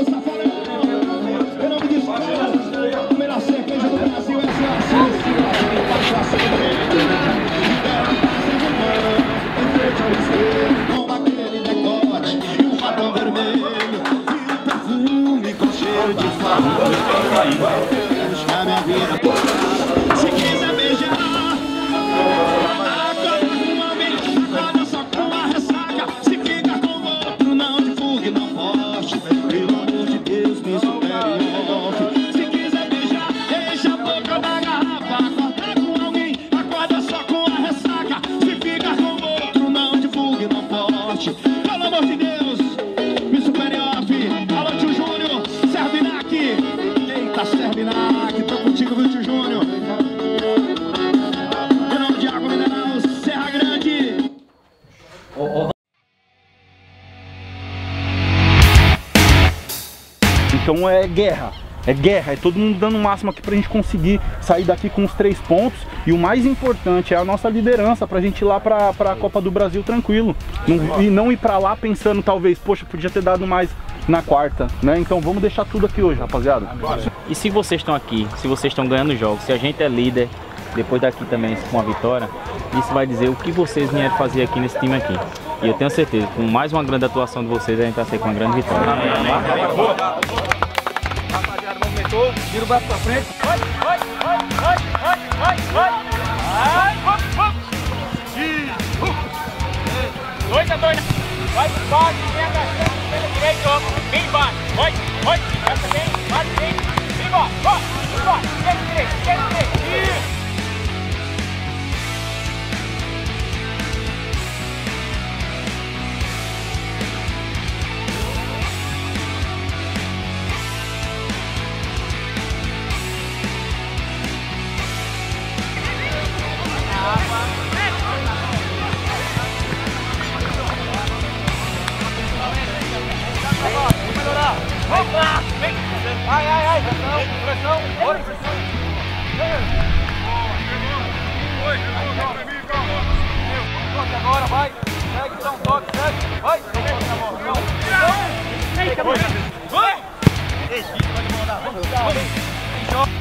Se quiser beijar, acorda só com a ressaca. Se fica com o outro, não divulgue, não poste. Pelo amor de Deus, me supere. Se quiser beijar, deixa a boca da garrafa. Acorda com alguém, acorda só com a ressaca. Se fica com o outro, não divulgue, não poste. Pelo amor de Deus, me supere off. Alô, tio Júnior, Servinac. Eita, Servinac, tô contigo, viu, tio Júnior? Em nome de Água Mineral, Serra Grande. Então é guerra, é todo mundo dando o máximo aqui pra gente conseguir sair daqui com os 3 pontos. E o mais importante é a nossa liderança pra gente ir lá pra Copa do Brasil tranquilo. E não ir pra lá pensando talvez, poxa, podia ter dado mais na quarta, né? Então vamos deixar tudo aqui hoje, rapaziada. E se vocês estão aqui, se vocês estão ganhando jogos, se a gente é líder, depois daqui também com a vitória, isso vai dizer o que vocês vieram fazer aqui nesse time aqui. E eu tenho certeza, com mais uma grande atuação de vocês, a gente vai sair com uma grande vitória. Rapaziada, movimentou, tira o braço pra frente. Dois a dois. Vai pro bate, vem agachando, pela direita, vem embaixo. Vai, essa vem, bate, vem embora, esquerda direita, isso. Ai, pressão, bora, pressão. Toque agora, vai. Segue, dá um toque, segue. Vai. Vai. Pode mandar, vamos.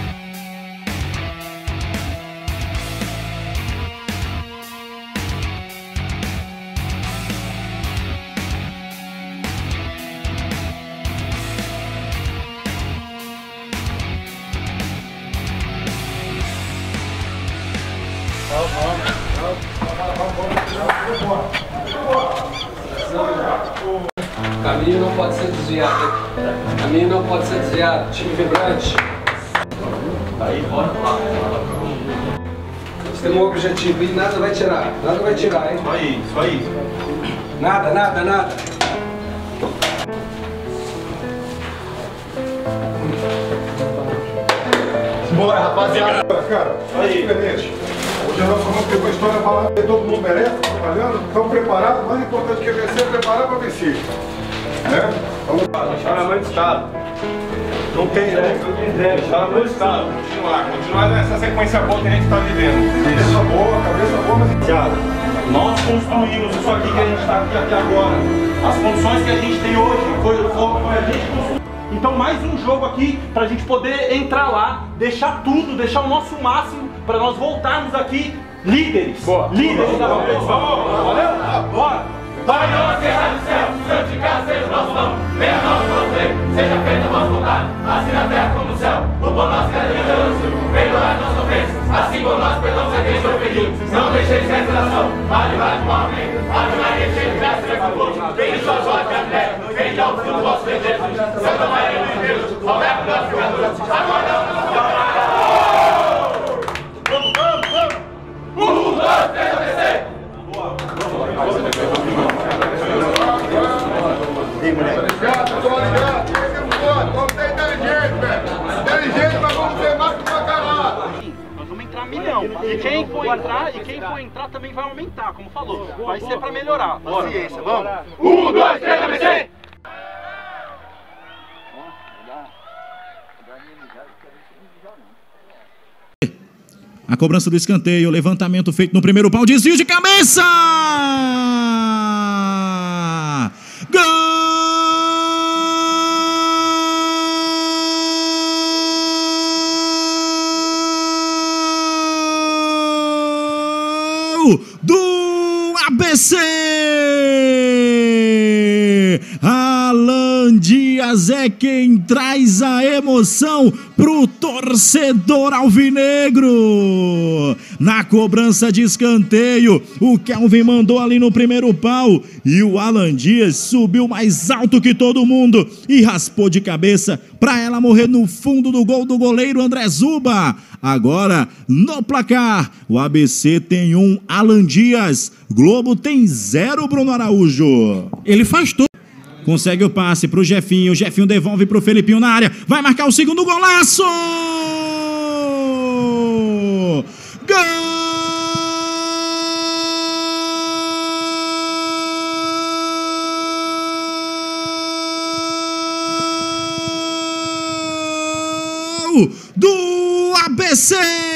O caminho não pode ser desviado. O caminho não pode ser desviado. Time vibrante. Aí, bora lá. Nós temos um objetivo e nada vai tirar. Nada vai tirar, hein? Isso aí. Nada. Bora, rapaziada. Cara, diferente. Hoje nós vamos ter uma história falando que todo mundo merece, trabalhando, estamos preparados. O mais importante que é vencer, é preparar para vencer. Né? Vamos lá. Deixar na mão do Estado. Não tem jeito, deixar na mão do Estado. Continuar nessa sequência boa que a gente está vivendo. Cabeça boa, mas... Nós construímos isso aqui que a gente está aqui até agora. As condições que a gente tem hoje foi a gente construiu. Então mais um jogo aqui pra gente poder entrar lá, deixar tudo, deixar o nosso máximo pra nós voltarmos aqui líderes. Boa. Líderes da competição. Valeu? Bora! Pai nosso que estás no céu, santificado seja o nosso nome. Venha a nós o nosso reino, seja feita a vossa vontade, assim na terra como no céu. O pão nosso cada dia dá-nos, perdoai nossas ofensas, assim como nós perdoamos a quem nos ofendido. Não deixeis sem tentação, mas livrai do mal. Amém. Ave Maria, cheia de graça, Senhor é convosco. Bendita sois vós entre as mulheres, bendito é o fruto do vosso ventre, Jesus. Santa Maria, Mãe de Deus, rogai por nós pecadores, agora e na hora da nossa morte. Vamos! 1, 2, 3, ABC! Vamos ser inteligentes, velho. Inteligente, mas vamos ser mais que uma caralho. Nós vamos entrar milhão. E quem for entrar também vai aumentar, como falou. Vai ser pra melhorar. Paciência, vamos. 1, 2, 3, ABC! A cobrança do escanteio, o levantamento feito no primeiro pau, desvio de cabeça! Gol! gol do ABC! Alan Dias é quem traz a emoção pro torcedor alvinegro. Na cobrança de escanteio, o Kelvin mandou ali no primeiro pau e o Alan Dias subiu mais alto que todo mundo e raspou de cabeça para ela morrer no fundo do gol do goleiro André Zuba. Agora, no placar, o ABC tem 1, Alan Dias. Globo tem 0, Bruno Araújo. Ele faz tudo. Consegue o passe pro Jefinho. Jefinho devolve pro Felipinho na área. Vai marcar o segundo golaço! Gol do ABC!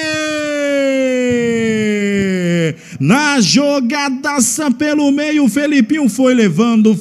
Na jogadaça pelo meio, o Felipinho foi levando.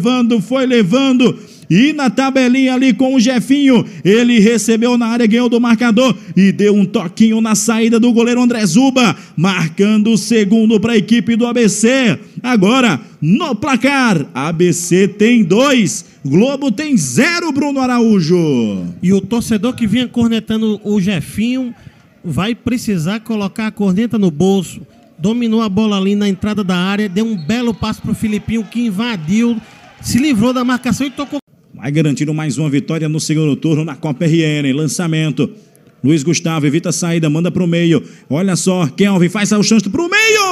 E na tabelinha ali com o Jefinho, ele recebeu na área, ganhou do marcador e deu um toquinho na saída do goleiro André Zuba, marcando o segundo para a equipe do ABC. Agora, no placar, ABC tem 2, Globo tem 0, Bruno Araújo. E o torcedor que vinha cornetando o Jefinho vai precisar colocar a corneta no bolso. Dominou a bola ali na entrada da área, deu um belo passo para o Felipinho, que invadiu, se livrou da marcação e tocou. Vai garantindo mais uma vitória no segundo turno na Copa RN. Lançamento. Luiz Gustavo evita a saída, manda para o meio. Olha só, Kelvin faz o chance para o meio!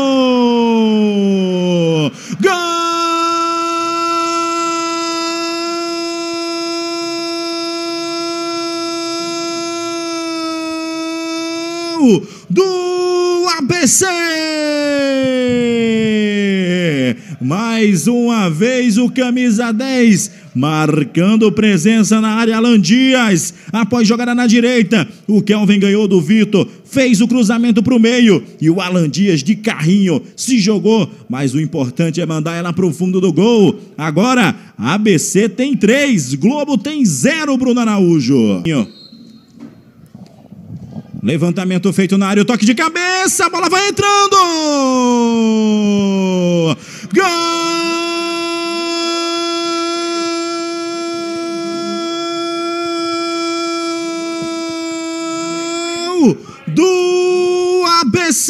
Gol do ABC! Mais uma vez o camisa 10, marcando presença na área, Alan Dias. Após jogada na direita, o Kelvin ganhou do Vitor, fez o cruzamento para o meio e o Alan Dias de carrinho se jogou, mas o importante é mandar ela para o fundo do gol. Agora, ABC tem 3, Globo tem 0, Bruno Araújo. Levantamento feito na área, o toque de cabeça, a bola vai entrando! Gol do ABC!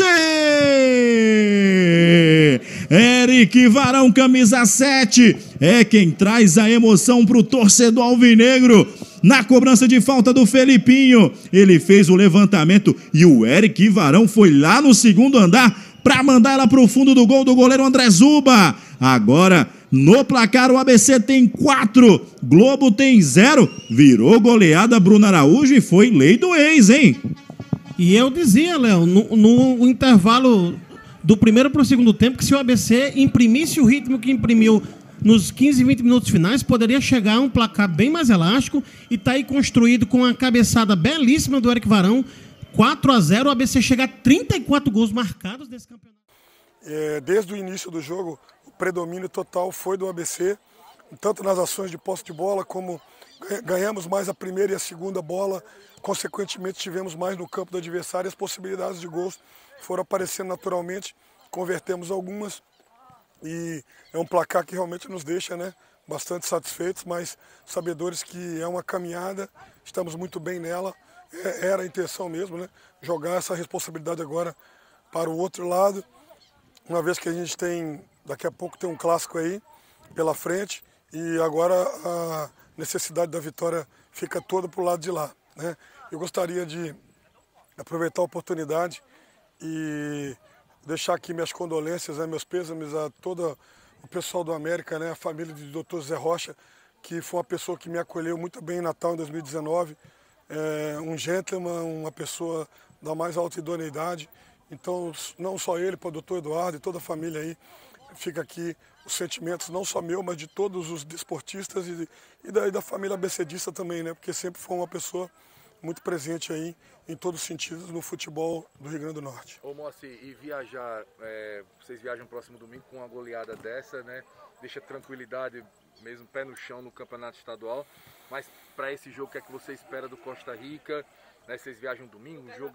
Eric Varão, camisa 7, é quem traz a emoção para o torcedor alvinegro. Na cobrança de falta do Felipinho, ele fez o levantamento e o Eric Varão foi lá no segundo andar para mandar ela para o fundo do gol do goleiro André Zuba. Agora, no placar, o ABC tem 4, Globo tem 0, virou goleada Bruno Araújo e foi lei do ex, hein? E eu dizia, Léo, no intervalo do primeiro para o segundo tempo, que se o ABC imprimisse o ritmo que imprimiu nos 15, 20 minutos finais, poderia chegar a um placar bem mais elástico e tá aí construído com a cabeçada belíssima do Eric Varão, 4-0, o ABC chega a 34 gols marcados nesse campeonato. Desde o início do jogo, o predomínio total foi do ABC, tanto nas ações de posse de bola, como ganhamos mais a primeira e a segunda bola, consequentemente tivemos mais no campo do adversário, as possibilidades de gols foram aparecendo naturalmente, convertemos algumas, e é um placar que realmente nos deixa, né, bastante satisfeitos, mas sabedores que é uma caminhada, estamos muito bem nela, era a intenção mesmo, né, jogar essa responsabilidade agora para o outro lado, uma vez que a gente tem, daqui a pouco tem um clássico aí pela frente, e agora a necessidade da vitória fica toda para o lado de lá, né. Eu gostaria de aproveitar a oportunidade e deixar aqui minhas condolências, né, meus pêsames a todo o pessoal do América, né, a família do Dr. Zé Rocha, que foi uma pessoa que me acolheu muito bem em Natal em 2019, um gentleman, uma pessoa da mais alta idoneidade. Então, não só ele, para o Dr. Eduardo e toda a família aí, fica aqui os sentimentos, não só meu, mas de todos os desportistas e da família abecedista também, né, porque sempre foi uma pessoa muito presente aí em todos os sentidos no futebol do Rio Grande do Norte. Ô Moacir, e viajar, vocês viajam próximo domingo com uma goleada dessa, né? Deixa tranquilidade, mesmo pé no chão no campeonato estadual, mas para esse jogo, o que é que você espera do Costa Rica? Né? Vocês viajam domingo, o jogo é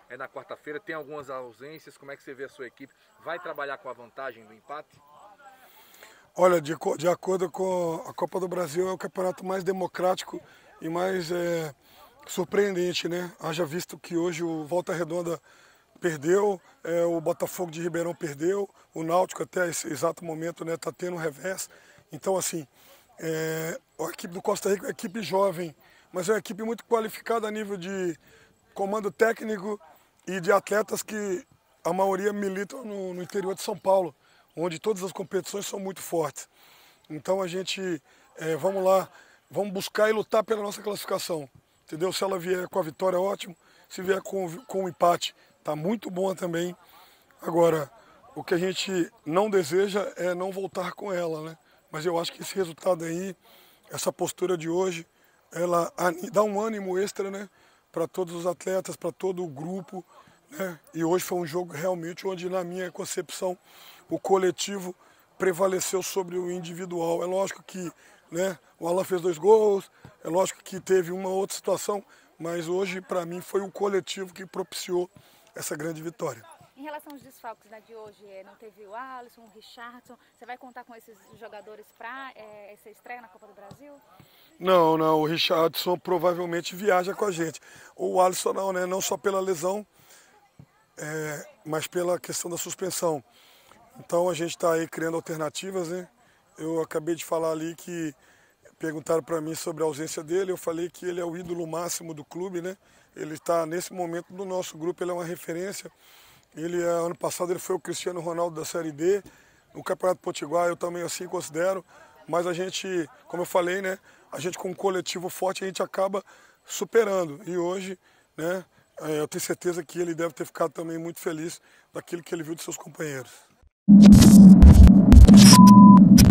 na quarta-feira, tem algumas ausências, como é que você vê a sua equipe? Vai trabalhar com a vantagem do empate? Olha, de acordo com a Copa do Brasil, é o campeonato mais democrático e mais surpreendente, né? Haja visto que hoje o Volta Redonda perdeu, o Botafogo de Ribeirão perdeu, o Náutico até esse exato momento está tendo um revés. Então, assim, a equipe do Costa Rica é uma equipe jovem, mas é uma equipe muito qualificada a nível de comando técnico e de atletas que a maioria militam no interior de São Paulo, onde todas as competições são muito fortes. Então a gente, vamos lá, vamos buscar e lutar pela nossa classificação, entendeu? Se ela vier com a vitória, ótimo. Se vier com o empate, tá muito bom também. Agora, o que a gente não deseja é não voltar com ela, né? Mas eu acho que esse resultado aí, essa postura de hoje, ela dá um ânimo extra, né? Para todos os atletas, para todo o grupo, né? E hoje foi um jogo realmente onde, na minha concepção, o coletivo prevaleceu sobre o individual. É lógico que, né, o Alan fez 2 gols, é lógico que teve uma outra situação, mas hoje, para mim, foi o coletivo que propiciou essa grande vitória. Em relação aos desfalques, né, de hoje, não teve o Alisson, o Richardson, você vai contar com esses jogadores para essa estreia na Copa do Brasil? Não, o Richardson provavelmente viaja com a gente. O Alisson não, né, não só pela lesão, mas pela questão da suspensão. Então a gente está aí criando alternativas, né? Eu acabei de falar ali que perguntaram para mim sobre a ausência dele, eu falei que ele é o ídolo máximo do clube, né? Ele está nesse momento no nosso grupo, ele é uma referência. Ano passado ele foi o Cristiano Ronaldo da Série D, no Campeonato Potiguar eu também assim considero, mas a gente, como eu falei, né? A gente com um coletivo forte a gente acaba superando e hoje, né? Eu tenho certeza que ele deve ter ficado também muito feliz daquilo que ele viu de seus companheiros.